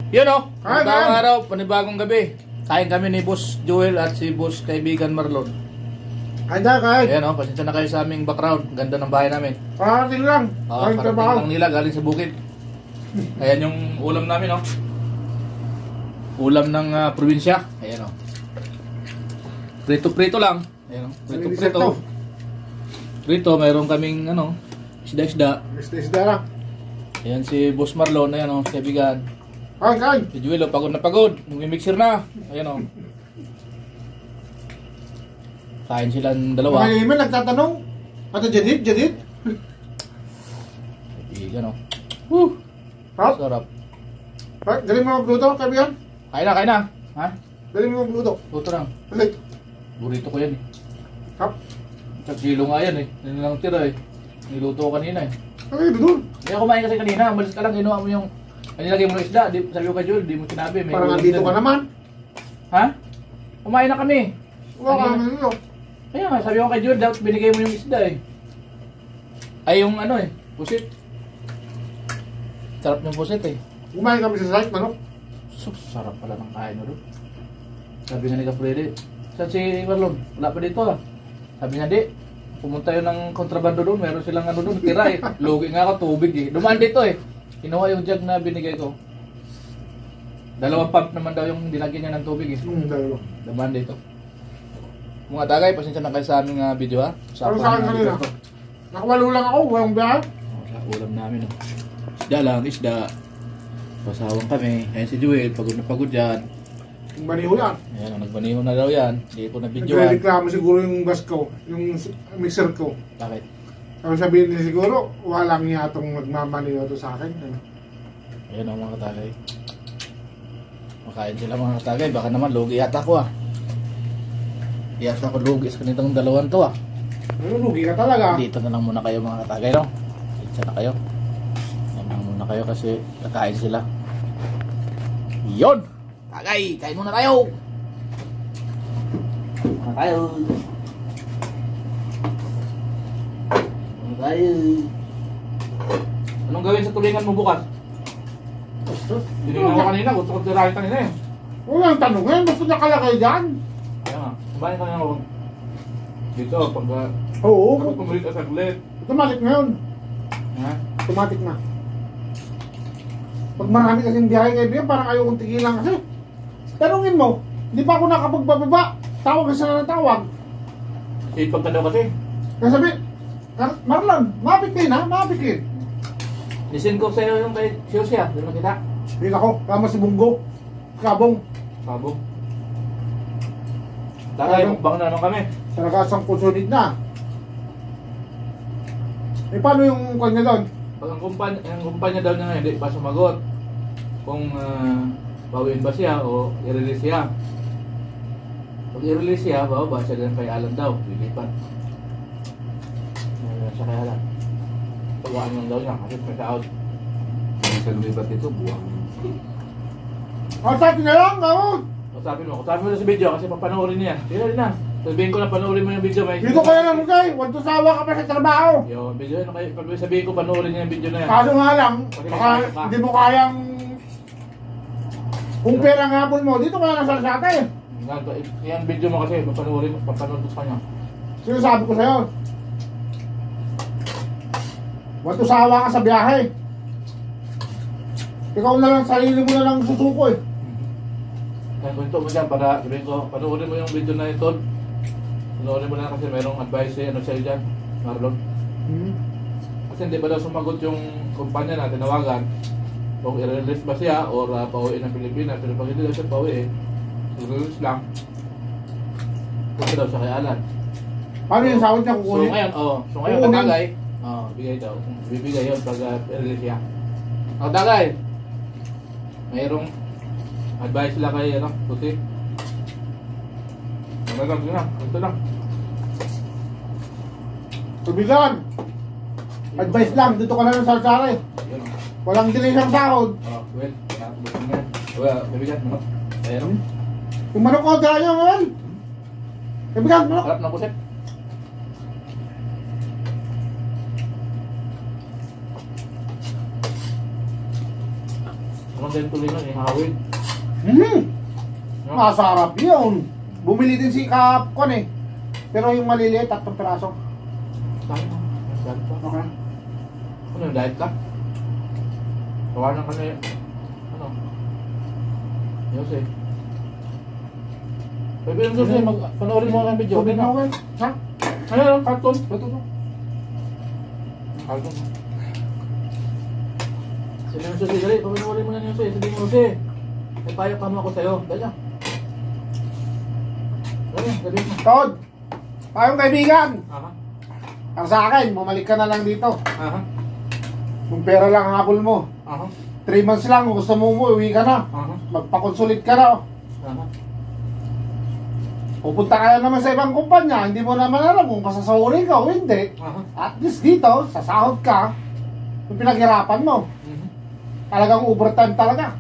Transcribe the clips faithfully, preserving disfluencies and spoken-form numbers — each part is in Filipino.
Yun o, Kain, magandang kain. araw, panibagong gabi. Kain kami ni Boss Joel at si Boss kaibigan Marlon. Kain na, kain. Ayan o, pasensya na kayo sa aming background. Ganda ng bahay namin. Parating lang. Oh, Kain parating trabaho. lang nila galing sa bukid. Ayan yung ulam namin o. Ulam ng ah, probinsya. Ayan o. Prito-prito lang. Ayan o, prito-prito. Prito. Prito, mayroon kaming ano, isda-isda. Isda-isda lang. Ayan si Boss Marlon, ayan o, kaibigan. Kain, kain. Si Joel o, pagod na pagod. Nagmi-mixer na. Ayan o. Kain silang dalawa. Mga email nagtatanong. Ato Jadid, Jadid. Kaibigan o. Woo! Hap. Sarap. Kain, galing mo magluto, kaibigan. Kain na, kain na. Ha? Galing mo magluto. Luto lang. Balik. Burrito ko yan eh. Hap. Sa kilo nga yan eh. Yan lang tira eh. Niluto ko kanina eh. Ay, doon. Hindi ako kumain kasi kanina. Umalis ka lang, kinuha mo yung... Kanilagay mo ng isda. Di, sabi ko kay Joel, di mo sinabi. May Parang ulam andito din. ka naman. Ha? Kumain na kami. Wala ka naman dito. Kaya nga, sabi ko kay Joel, dapat binigay mo yung isda eh. Ay yung ano eh, pusit. Sarap yung pusit eh. Kumain kami sa site, manok. Sus, sarap pala ng kain mo doon. Sabi nga ni Kapurede, saan si Marlon? Wala pa dito ah. Sabi niya, di. Pumunta yun ng kontrabando doon, meron silang ano doon, tira eh. Lugi nga ako, tubig eh. Dumaan dito eh. Kinuha yung jug na binigay ko. Dalawang pump naman daw yung dinagyan niya ng tubig eh. Hmm, dalawa. Dumaan dito. Mga tagay, pasensya na kayo sa aming uh, video ha. Ano sa akin kanina? Nakawalo lang ako, walang biyahe. Oh, sa ulam namin oh. Isda lang, isda. Pasawang kami. Ayan si Joel, pagod na pagod yan. Yung baniho yan. Ayan, nagbaniho na daw yan. Hindi ko na videoan. Nagre-reklamo siguro yung bus ko, yung mixer ko. Bakit? Ang sabihin niya siguro, walang niya itong magmamaniho to sa akin. Ayan ang mga katagay. Makain sila mga katagay. Baka naman lugi yata ko ah. Yata ko lugi sa kanitong dalawan to ah. Ano, lugi ka talaga. Dito na lang muna kayo mga katagay no. Dito na kayo. Yan lang muna kayo kasi kakain sila. Yon! Tagay! Kain muna tayo! Muna tayo! Muna tayo! Anong gawin sa tulingan mo bukas? Tinignan ko kanina, gusto ko tirahin kanina eh. Walang tanong yan, basta nakalagay dyan. Kaya nga, kumain ka na ako. Dito, pag uh, Oo, kapag pumulit ka saglit. automatic na yun. Ha? Automatic na. Pag marami kasing biyahe kaibigan, parang ayaw kong tigilan kasi. Tanungin mo, hindi pa ako nakapagbababa. Tawag kasi na ng tawag. Sipag ka daw kasi. Kaya sabi, "Mar- Marlon, mapikin ha, mapikin." Listen ko sa'yo yung kay Siosya, doon nakita. Hindi ako, kama si Bunggo, Kabong, Sabog. Tagay, mukbang na naman kami. sa nakasang kusunod na. Eh paano yung kanya doon? Pag ang kumpanya, ang kumpanya daw niya ngayon, hindi pa sumagot. Kung uh, bawiin ba siya o i-release siya. Pag i-release siya, bababa siya din kay Alan daw, lilipat. Ayan siya kay Alan. Pagwaan lang daw niya, kasi may out. Kung siya lumipat dito, buwang. Ang sabi na lang, gawin. Kausapin mo, kausapin mo na sa video kasi papanoorin niya. Sige rin na. Sabihin ko na panoorin mo yung video. May Dito kaya lang kay, wag to sawa ka pa sa trabaho. Yung video na kayo, pag sabihin ko panoorin niya yung video na yan. Kaso nga lang, baka hindi mo kayang kung pera nga habol mo, dito ka lang sa sata eh. Ganito, yan video mo kasi, papanoorin mo, papanood mo sa kanya. Sinasabi ko sa'yo. Wag to sawa ka sa biyahe. Ikaw na lang, sarili mo na lang susuko eh. Kaya kwento mo dyan para sabihin ko, panoorin mo yung video na ito. Panoorin mo na kasi mayroong advice eh, ano sa'yo dyan, Marlon. Hmm. Kasi hindi ba daw sumagot yung kumpanya na tinawagan kung i-release ba siya or uh, pauwiin ng Pilipinas. Pero pag hindi daw siya pauwi, i-release lang. Punta daw siya kay Alan. Paano yung sahod niya So kukunin? ngayon, oh, so ngayon Kukunin. katagay, oh, bigay daw. Bibigay yun pag uh, i-release siya. Katagay, mayroong advice lang kay ano, puti. Ano lang, yun lang, ito lang. Tubigan. Advice lang, dito ka na ng salsara eh. Yun. Walang delay sa sahod. Oh, well, nakakabot nga. Well, bibigyan mo. Ayun. Yung manok ko, dala niyo ngayon. Kaibigan, manok. Harap ng puset. Ano maganda yung tuloy nun, ihawin. Hmm. No? Masarap yun. Bumili din si Kapkon eh. Pero yung maliliit, tatlong piraso. Tayo na. Masyado pa. Okay. Ano yung diet ka? Tawanan ka na yun. Ano? Yos eh. Pwede yung susi, mag panoorin mo ang video. Tubig na okay. Ha? Ano, cartoon? Ito to. Cartoon. Sino yung susi? Dali, papanoorin mo na yung susi. Sabi mo susi. May payo ka mo ako sa'yo. Dali na. Dali, sabi mo. Todd, tayong kaibigan. Aha. Ang sa akin, bumalik ka na lang dito. Aha. Kung pera lang ang habol mo. Aha. Three months lang, kung gusto mo umuwi ka na. Aha. Magpakonsulit ka na. Aha. Pupunta ka na naman sa ibang kumpanya, hindi mo naman alam kung pasasahuri ka o hindi. Aha. At least dito, sasahod ka, yung pinaghirapan mo. Mhm. Talagang overtime talaga.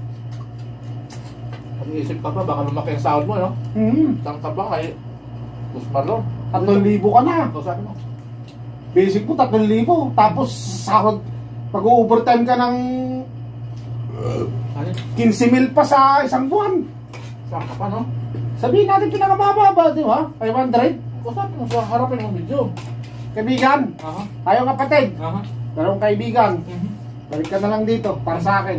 Pag-iisip ka pa, baka lumaki ang sahod mo, no? Hmm. Saan ka ba kay Boss Marlon? Tatlong libo ka na. Ito sabi mo. Basic mo, tatlong libo. Tapos sahod, pag-overtime ka ng Ano? fifteen mil pa sa isang buwan. Saan ka pa, no? Sabihin natin pinakamababa, di ba? five hundred. Ito sabi mo sa harapin ng video. Kaibigan, Aha. tayo kapatid. Aha. Pero kung kaibigan, Mhm. balik ka na lang dito para sa akin.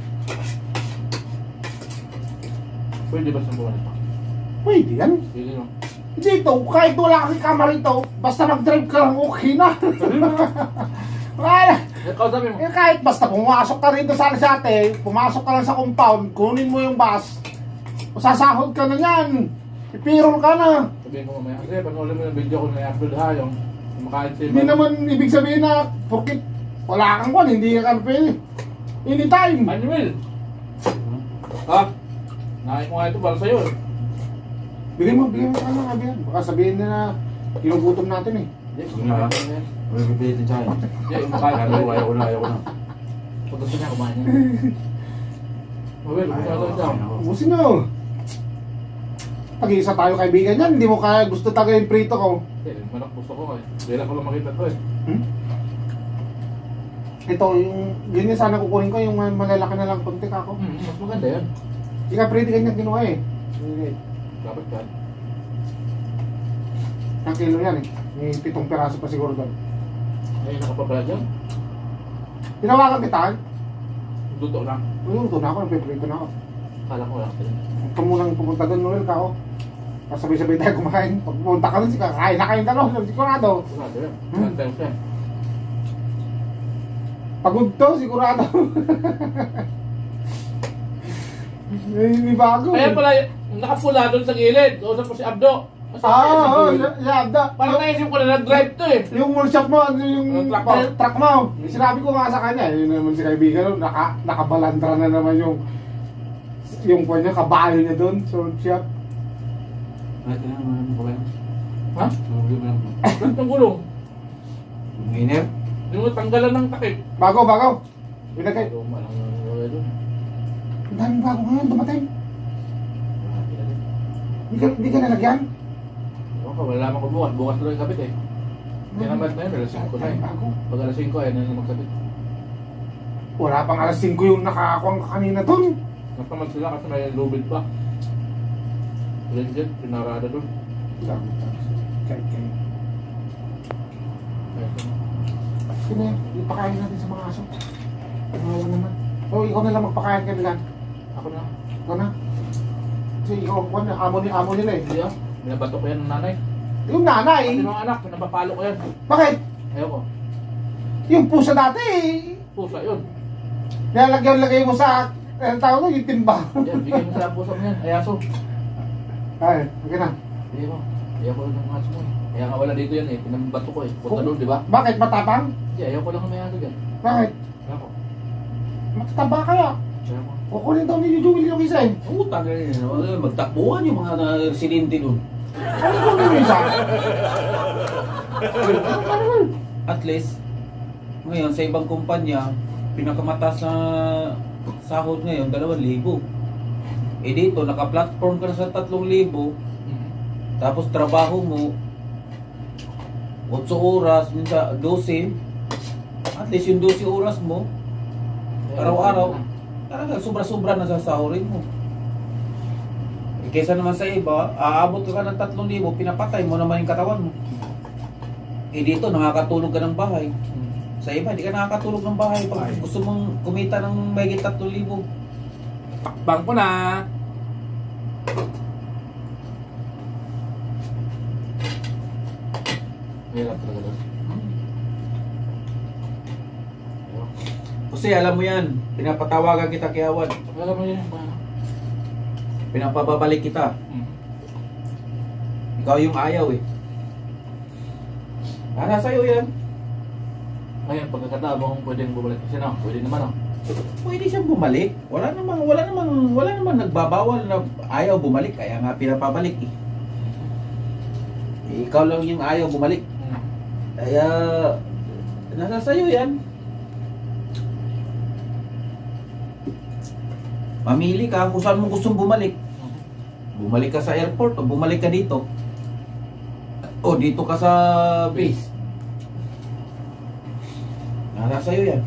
Pwede ba sa buwan ito? Pwede yan. Pwede, no? Dito, kahit wala kang kama rito, basta mag-drive ka lang, okay na. Wala. Ikaw sabi mo. Eh, kahit basta pumasok ka rito sa Alasate, pumasok ka lang sa compound, kunin mo yung bus, sasahod ka na yan. Ipirol ka na. Sabihin ko mamaya. Kasi panoorin mo yung video ko na i-upload ha, yung kumakain sa Hindi naman ibig sabihin na, porkit wala kang kwan, hindi ka pwede. Anytime. Manuel! Ha? Nakain ko nga ito para sa'yo eh. Bigyan mo, bigyan mo ka na, bigyan. Baka sabihin na na, ginugutom natin eh. Hindi, kumakain ko na yan. May pipilitin siya eh. Hindi, kumakain ko Ayaw, na ayaw ko na, ayaw ko na. Pag gusto niya, kumain niya. Manuel, gusto Ayaw, na ito. ayaw. Ubusin mo. Pag-iisa tayo kaibigan yan, hindi mo kaya gusto talaga yung prito ko. Hindi, manak gusto ko eh. Dila ko lang makita ito eh. Hmm? Ito, yung, yun yung sana kukunin ko, yung malalaki na lang konti ka ako. Hmm, mas maganda yan. Hindi ka prito ganyan ginawa eh. Dapat yan. Ang kilo yan eh. May pitong peraso pa siguro doon. Ngayon nakapabala dyan. Tinawagan kita, Duto lang. luluto na ako, nagpiprito na ako. Kala ko lang. Huwag ka munang pumunta doon, Noel, ka ako. Kasabay-sabay tayo kumain. Pag pumunta ka doon, kakain na kayong dalawa, sigurado. Sigurado yan. Hmm. One times yan. Pagod to, sigurado. May, may bago. Kaya pala, nakapula doon sa gilid. Usap mo si Abdo. Mas Ah, oo, si Abdo. yabda. Parang naisip ko na nag-drive to eh. Yung workshop mo, ano yung Yung truck mo. truck, truck mo. Sinabi ko nga sa kanya, yun naman si kaibigan, no, naka, nakabalandra na naman yung yung kwan niya, kabayo niya doon sa workshop. Ay, ito na, ano ko ba yan? Ha? Ano ko ba yan? Ba't ng gulong? Yung iner? Yung tanggalan ng takip. Bago, bago. Binagay. Pero malang wala doon. Ang daming bago ngayon, dumating. Marami na din. Hindi ka, hindi ka nalagyan? Ewan ko, wala naman ko bukas. Bukas tuloy yung kapit eh. Kaya naman na yun, alas singko na eh. Bago. Pag alas singko ay na magkapit. Wala pang alas singko yung nakakuang kanina doon. Nagpaman sila kasi may lubid pa. Legit, pinarada doon. Kahit kayo. Kaya sino? Sino yan? Ipakain natin sa mga aso. Kawawa naman. O, ikaw na lang magpakain ka nila. Ako na. Ikaw na. Kasi ikaw ang kwan, amo, ni, amo nila eh. Hindi ah. Binabato ko yan ng nanay. Yung nanay, Pati mga anak, pinapapalo ko yan. bakit? Ayoko. Yung pusa dati, Pusa yun. nilalagyan-lagay mo sa, ang tawag mo, yung timba. Yan, bigay mo sa pusa mo yan. Ayaso. Ay, okay na. Hindi mo. Ayoko lang ng aso mo eh. Kaya nga wala dito yan eh. Pinabato ko eh. Punta doon, di ba? Bakit? Matapang? Hindi, ayoko lang ng may aso dyan. Bakit? Ayoko. Matataba kaya. Ayoko. Kukunin daw ni Jewel yung isa eh. Utang na rin. Magtakbuhan yung mga na- residente doon. Ano kunin yung isa? At least, ngayon sa ibang kumpanya, pinakamataas na sahod ngayon, dalawang libo. Eh dito, naka-platform ka na sa tatlong libo, Mhm. tapos trabaho mo, otso oras, minsan dose, at least yung dose oras mo, Kaya araw-araw, ayoko na. Talaga, sobra-sobra na sasahurin mo. Eh, kaysa naman sa iba, aabot ka ng tatlong libo, pinapatay mo naman yung katawan mo. Eh dito, nakakatulog ka ng bahay. Sa iba, di ka nakakatulog ng bahay pag Ay. gusto mong kumita ng mahigit tatlong libo. Takbang ko na. Hirap talaga doon. Kasi alam mo yan, pinapatawagan kita kay Awan. Alam mo yun, paano? Pinapababalik kita. Hmm. Ikaw yung ayaw eh. Para sa'yo yan. Ngayon, pagkakataon mo kung pwedeng bumalik kasi no, pwede naman no. Pwede siyang bumalik. Wala namang, wala namang, wala namang nagbabawal na ayaw bumalik. Kaya nga pinapabalik eh. Eh, ikaw lang yung ayaw bumalik. Hmm. Kaya, nasa sa'yo yan. Mamili ka kung saan mo gustong bumalik. Bumalik ka sa airport o bumalik ka dito. O dito ka sa base. Nasa sa'yo yan.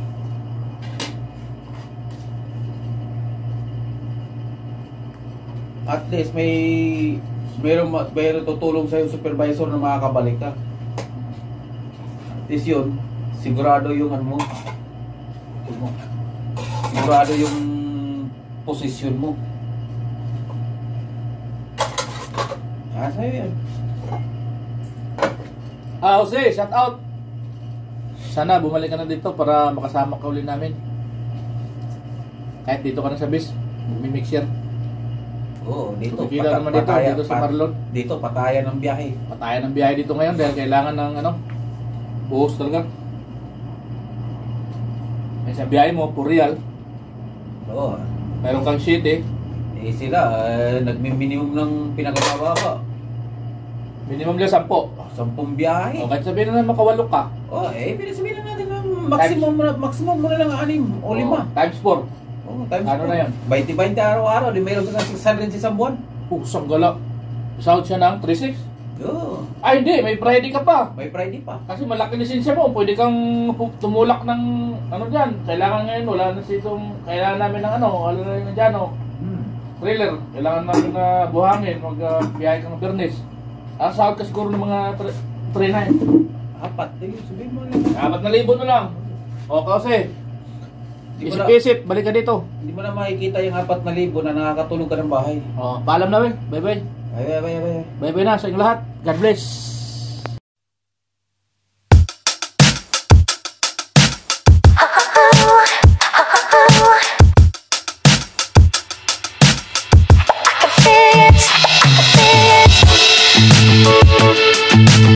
At least may mayroong mayroong tutulong sa'yo supervisor na makakabalik ka. At least yun, sigurado yung ano mo. Sigurado yung posisyon mo. Ah, sa'yo yan. Ah, Jose, shout out. Sana bumalik ka na dito para makasama ka ulit namin. Kahit dito ka na sa base, mag-mix yan. Oo, dito. Kumikita naman dito, dito sa Marlon. Dito, patayan ng biyahe. Patayan ng biyahe dito ngayon dahil kailangan ng ano, buhos talaga. May sa biyahe mo, for real. Oo. Meron kang sheet eh. Eh sila, eh, nagmi-minimum ng pinakababa. Minimum lang sampo. Sampung biyahe. O kahit sabihin na lang makawalo ka. Oh, eh, pinasabihin lang natin na maximum, na, maximum mo na lang anim o lima. O, times four. Oh, times Ano na yun? twenty twenty araw-araw, di mayroon ka ng six hundred sa isang buwan. Pusang gala. Sahod siya ng three six. Oo, Ay hindi, may Friday ka pa. may Friday pa. Kasi malaki lisensya mo, pwede kang pu- tumulak ng ano dyan. Kailangan ngayon, wala na sitong, kailangan namin ng ano, wala na yung dyan o. Hmm. Trailer, kailangan namin na buhangin, mag-biyahe ka ng Bernes. Ah, sahod ka siguro ng mga three nine. Apat, eh, sabihin mo lang. Apat na libo na lang. O kasi, Di mo na, isip-isip, balik ka dito. hindi mo na makikita yung apat na libo na nakakatulog ka ng bahay. O, paalam na, we. Bye-bye. Ay, ay, ay, ay. Bye-bye na sa inyong lahat. God bless.